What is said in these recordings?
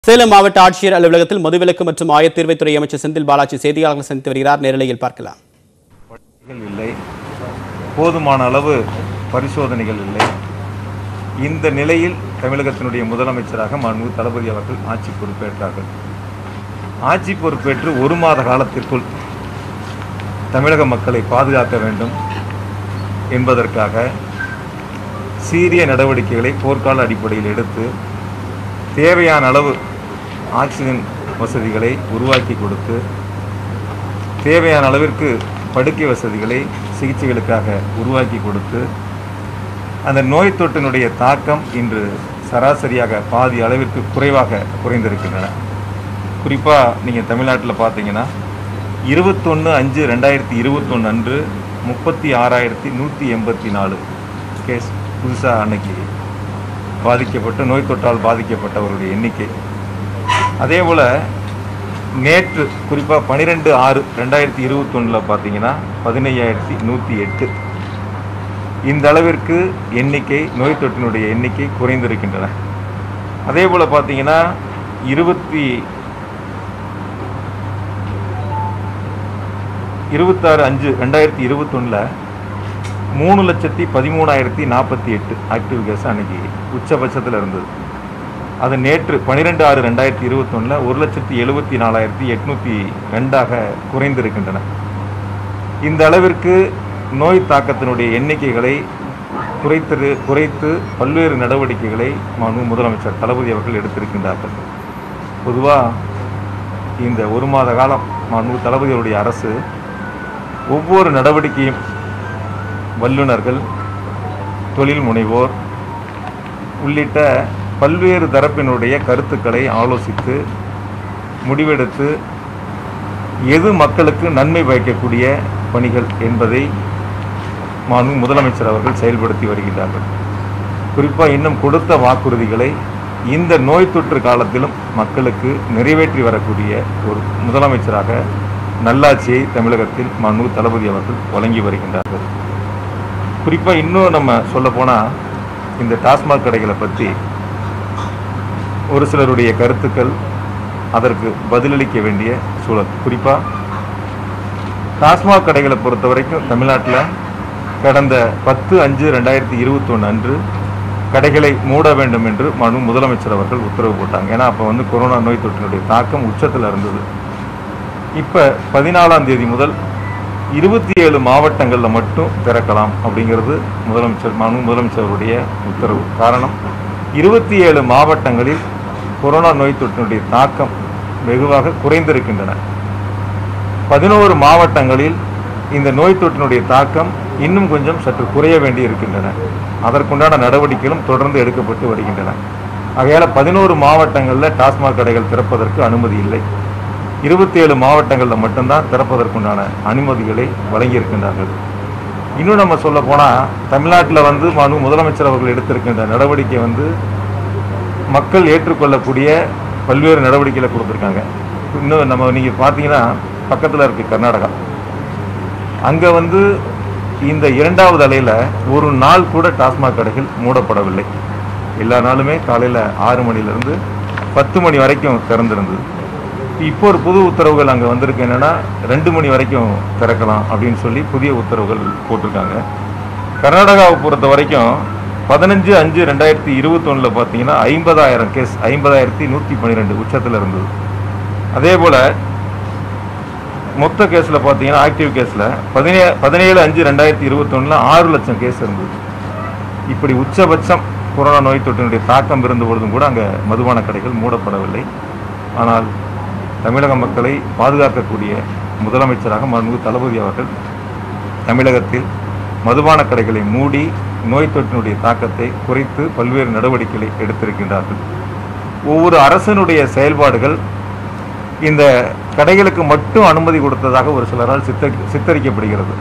சேலம் மாவட்ட ஆட்சியர் அலுவலகத்தில் மதுவிலக்கு மற்றும் ஆயத்தீர்வைத்துறை அமைச்சர் செந்தில் பாலாஜி செய்தியாளர்கள் சந்தித்து வருகிறார். நேரலையில் பார்க்கலாம். இல்லை, போதுமான அளவு பரிசோதனைகள் இல்லை. இந்த நிலையில் தமிழகத்தினுடைய முதலமைச்சராக மாண்புமிகு தளபதி அவர்கள் ஆட்சி பொறுப்பேற்றார்கள். ஆட்சி பொறுப்பேற்று ஒரு மாத காலத்திற்குள் தமிழக மக்களை பாதுகாக்க வேண்டும் என்பதற்காக சீரிய நடவடிக்கைகளை போர்க்கால அடிப்படையில் எடுத்து தேவையான அளவு ஆக்சிஜன் வசதிகளை உருவாக்கி கொடுத்து தேவையான அளவிற்கு படுக்கை வசதிகளை சிகிச்சைகளுக்காக உருவாக்கி கொடுத்து அந்த நோய் தொற்றினுடைய தாக்கம் இன்று சராசரியாக பாதி அளவிற்கு குறைந்திருக்கின்றன. குறிப்பாக நீங்கள் தமிழ்நாட்டில் பார்த்தீங்கன்னா 21/5/2021 அன்று 36,184 கேஸ் புதுசாக அன்னைக்கு பாதிக்கப்பட்டு நோய் தொற்றால் பாதிக்கப்பட்டவருடைய எண்ணிக்கை. அதே போல் நேற்று குறிப்பாக 12/6/2021 பார்த்தீங்கன்னா 15,108 இந்த அளவிற்கு எண்ணிக்கை நோய் தொற்றினுடைய எண்ணிக்கை குறைந்திருக்கின்றன. அதே போல் பார்த்தீங்கன்னா 26/5/2021 3,13,048 ஆக்டிவ் கேஸ் அன்னைக்கு உச்சபட்சத்தில் இருந்தது. அது நேற்று 12/6/2021 1,74,802 குறைந்திருக்கின்றன. இந்த அளவிற்கு நோய் தாக்கத்தினுடைய எண்ணிக்கைகளை குறைத்து பல்வேறு நடவடிக்கைகளை முதலமைச்சர் தளபதி அவர்கள் எடுத்திருக்கின்றார்கள். பொதுவாக இந்த ஒரு மாத காலம் தளபதியுடைய அரசு ஒவ்வொரு நடவடிக்கையும் வல்லுநர்கள், தொழில் முனைவோர் உள்ளிட்ட பல்வேறு தரப்பினுடைய கருத்துக்களை ஆலோசித்து முடிவெடுத்து எது மக்களுக்கு நன்மை பயக்கக்கூடிய பணிகள் என்பதை முதலமைச்சர் அவர்கள் செயல்படுத்தி வருகின்றார்கள். குறிப்பாக இன்னும் கொடுத்த வாக்குறுதிகளை இந்த நோய் தொற்று காலத்திலும் மக்களுக்கு நிறைவேற்றி வரக்கூடிய ஒரு முதலமைச்சராக நல்லாட்சியை தமிழகத்தில் தளபதி அவர்கள் வழங்கி வருகின்றார்கள். குறிப்பாக இன்னும் நம்ம சொல்லப்போனால் இந்த டாஸ்மாக் கடைகளை பற்றி ஒரு சிலருடைய கருத்துக்கள் அதற்கு பதிலளிக்க வேண்டிய சூழல். குறிப்பாக டாஸ்மாக் கடைகளை பொறுத்த வரைக்கும் தமிழ்நாட்டில் கடந்த 10/5/2021 அன்று கடைகளை மூட வேண்டும் என்று முதலமைச்சர் அவர்கள் உத்தரவு போட்டாங்க. ஏன்னா அப்போ கொரோனா நோய் தொற்றினுடைய தாக்கம் உச்சத்தில் இருந்தது. இப்போ 14ஆம் தேதி முதல் 27 மாவட்டங்களில் மட்டும் திறக்கலாம் அப்படிங்கிறது முதலமைச்சருடைய உத்தரவு. காரணம், 27 மாவட்டங்களில் கொரோனா நோய் தொற்றினுடைய தாக்கம் வெகுவாக குறைந்திருக்கின்றன. 11 மாவட்டங்களில் இந்த நோய் தொற்றினுடைய தாக்கம் இன்னும் கொஞ்சம் சற்று குறைய வேண்டி இருக்கின்றன. அதற்குண்டான நடவடிக்கைகளும் தொடர்ந்து எடுக்கப்பட்டு வருகின்றன. ஆகையால் 11 மாவட்டங்களில் டாஸ்மாக் கடைகள் திறப்பதற்கு அனுமதி இல்லை. 27 மாவட்டங்களில் மட்டும்தான் திறப்பதற்குண்டான அனுமதிகளை வழங்கியிருக்கின்றார்கள். இன்னும் நம்ம சொல்ல போனால் தமிழ்நாட்டில் முதலமைச்சர் அவர்கள் எடுத்திருக்கின்ற நடவடிக்கை மக்கள் ஏற்றுக்கொள்ளக்கூடிய பல்வேறு நடவடிக்கைகளை கொடுத்துருக்காங்க. இன்னும் நீங்கள் பார்த்தீங்கன்னா பக்கத்தில் இருக்குது கர்நாடகா. அங்கே இந்த 2வது அலையில் ஒரு நாள் கூட டாஸ்மாக் கடைகள் மூடப்படவில்லை. எல்லா நாளுமே காலையில் 6 மணிலேருந்து 10 மணி வரைக்கும் திறந்திருந்தது. இப்போ ஒரு புது உத்தரவுகள் அங்கே வந்திருக்கு. என்னென்னா 2 மணி வரைக்கும் திறக்கலாம் அப்படின்னு சொல்லி புதிய உத்தரவுகள் போட்டிருக்காங்க. கர்நாடகாவை பொறுத்த வரைக்கும் 15/5/2021 பார்த்தீங்கன்னா 50,000 கேஸ் 50,112 உச்சத்தில் இருந்தது. அதே போல் மொத்த கேஸில் பார்த்தீங்கன்னா ஆக்டிவ் கேஸில் 17/5/2021 6 லட்சம் கேஸ் இருந்தது. இப்படி உச்சபட்சம் கொரோனா நோய் தொற்றினுடைய தாக்கம் இருந்த பொழுதும் கூட அங்கே மதுபான கடைகள் மூடப்படவில்லை. ஆனால் தமிழக மக்களை பாதுகாக்கக்கூடிய முதலமைச்சராக மாண்புமிகு தளபதி அவர்கள் தமிழகத்தில் மதுபான கடைகளை மூடி நோய் தொற்றினுடைய தாக்கத்தை குறைத்து பல்வேறு நடவடிக்கைகளை எடுத்திருக்கின்றார்கள். ஒவ்வொரு அரசனுடைய செயல்பாடுகள் இந்த கடைகளுக்கு மட்டும் அனுமதி கொடுத்ததாக ஒரு சிலரால் சித்தரிக்கப்படுகிறது.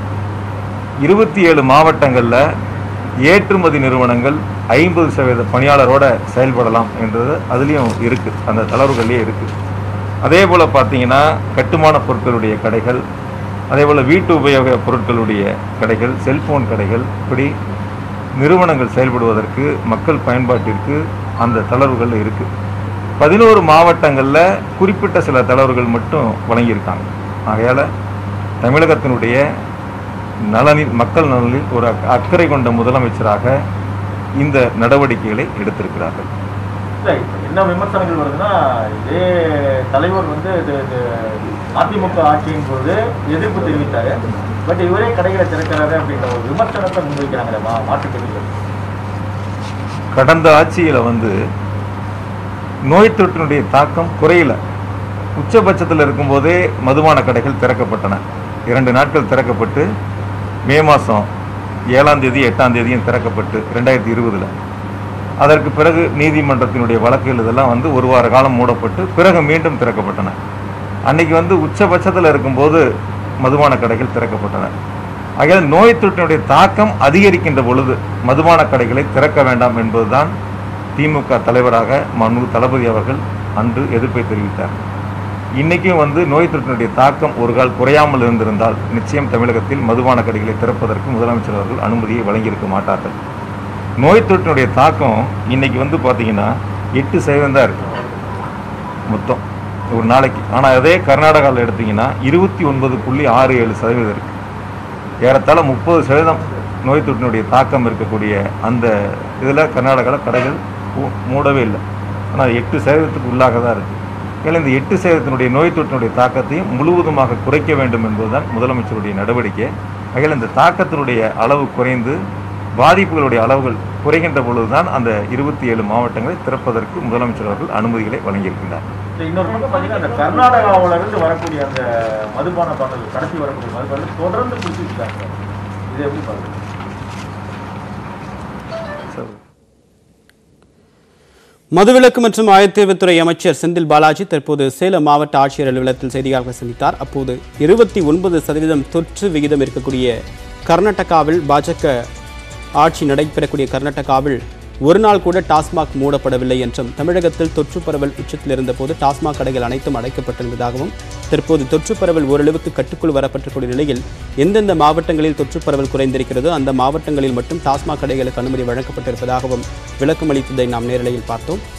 27 மாவட்டங்களில் ஏற்றுமதி நிறுவனங்கள் 50% பணியாளரோட செயல்படலாம் என்றது அதுலேயும் இருக்குது, அந்த தளர்வுகள்லேயே இருக்குது. அதே போல் பார்த்தீங்கன்னா கட்டுமான பொருட்களுடைய கடைகள், அதே போல் வீட்டு உபயோக பொருட்களுடைய கடைகள், செல்போன் கடைகள், இப்படி நிறுவனங்கள் செயல்படுவதற்கு மக்கள் பயன்பாட்டிற்கு அந்த தளர்வுகள் இருக்குது. 11 மாவட்டங்களில் குறிப்பிட்ட சில தளர்வுகள் மட்டும் வழங்கியிருக்காங்க. ஆகையால் தமிழகத்தினுடைய நலனில், மக்கள் நலனில் ஒரு அக்கறை கொண்ட முதலமைச்சராக இந்த நடவடிக்கைகளை எடுத்திருக்கிறார்கள். என்ன விமர்சனங்கள் வருதுன்னா, இதே தலைவர் வந்து அதிமுக ஆட்சியின் போது எதிர்ப்பு தெரிவித்தாரு, பட் இவரே கடைகளை திறக்கிறாரு அப்படின்ற ஒரு விமர்சனத்தை முன்வைக்கிறாங்களே மாற்றுக்கல்விகள். கடந்த ஆட்சியில் வந்து நோய் தொற்றினுடைய தாக்கம் குறையல. உச்சபட்சத்தில் இருக்கும்போதே மதுபான கடைகள் திறக்கப்பட்டன. 2 நாட்கள் திறக்கப்பட்டு மே மாதம் 7ஆம் தேதி 8ஆம் தேதியும் திறக்கப்பட்டு 2020. அதற்கு பிறகு நீதிமன்றத்தினுடைய வழக்குகள் இதெல்லாம் வந்து 1 வார காலம் மூடப்பட்டு பிறகு மீண்டும் திறக்கப்பட்டன. அன்னைக்கு வந்து உச்சபட்சத்தில் இருக்கும்போது மதுபான கடைகள் திறக்கப்பட்டன. ஆகையால் நோய் தொற்றினுடைய தாக்கம் அதிகரிக்கின்ற பொழுது மதுபான கடைகளை திறக்க வேண்டாம் என்பதுதான் திமுக தலைவராக மனு தளபதி அவர்கள் அன்று எதிர்ப்பை தெரிவித்தார். இன்றைக்கும் வந்து நோய் தொற்றினுடைய தாக்கம் ஒரு கால் குறையாமல் இருந்திருந்தால் நிச்சயம் தமிழகத்தில் மதுபான கடைகளை திறப்பதற்கு முதலமைச்சர் அவர்கள் அனுமதியை வழங்கியிருக்க மாட்டார்கள். நோய் தொற்றினுடைய தாக்கம் இன்னைக்கு வந்து பார்த்தீங்கன்னா 8% தான் இருக்கு மொத்தம் ஒரு நாளைக்கு. ஆனால் அதே கர்நாடகாவில் எடுத்தீங்கன்னா 29.67% இருக்கு. ஏறத்தாழ 30% நோய் தொற்றினுடைய தாக்கம் இருக்கக்கூடிய அந்த இதில் கர்நாடகாவில் கடைகள் மூடவே இல்லை. ஆனால் 8% உள்ளாக தான் இருக்குது. ஏன்னா இந்த 8% நோய் தொற்றினுடைய தாக்கத்தையும் முழுவதுமாக குறைக்க வேண்டும் என்பதுதான் முதலமைச்சருடைய நடவடிக்கை. ஆகையால் இந்த தாக்கத்தினுடைய அளவு குறைந்து பாதிப்புகளுடைய அளவுகள் குறைகின்ற பொழுதுதான் அந்த 27 மாவட்டங்களை திறப்பதற்கு முதலமைச்சர் அவர்கள் அனுமதிகளை வழங்கியிருக்கிறார். இன்னொரு பக்கம் பார்த்தீங்கன்னா, அந்த கர்நாடகாவிலிருந்து வரக்கூடிய அந்த மதுபான பாடல்கள், கடத்தி வரக்கூடிய மதுபானம் தொடர்ந்து பிடிச்சிருக்காங்க. இது எப்படி பாருங்க? மதுவிலக்கு மற்றும் ஆயத்தீர்வுத்துறை அமைச்சர் செந்தில் பாலாஜி தற்போது சேலம் மாவட்ட ஆட்சியர் அலுவலகத்தில் செய்தியாளர்களை சந்தித்தார். அப்போது 29% தொற்று விகிதம் இருக்கக்கூடிய கர்நாடகாவில் பாஜக ஆட்சி நடைபெறக்கூடிய கர்நாடகாவில் ஒரு நாள் கூட டாஸ்மாக் மூடப்படவில்லை என்றும், தமிழகத்தில் தொற்று பரவல் உச்சத்தில் இருந்தபோது டாஸ்மாக் கடைகள் அனைத்தும் அடைக்கப்பட்டிருந்ததாகவும், தற்போது தொற்று பரவல் ஓரளவுக்கு கட்டுக்குள் வரப்பட்டிருக்கூடிய நிலையில் எந்தெந்த மாவட்டங்களில் தொற்று பரவல் குறைந்திருக்கிறதோ அந்த மாவட்டங்களில் மட்டும் டாஸ்மாக் கடைகளுக்கு அனுமதி வழங்கப்பட்டிருப்பதாகவும் விளக்கம் அளித்ததை நாம் நேரலையில் பார்த்தோம்.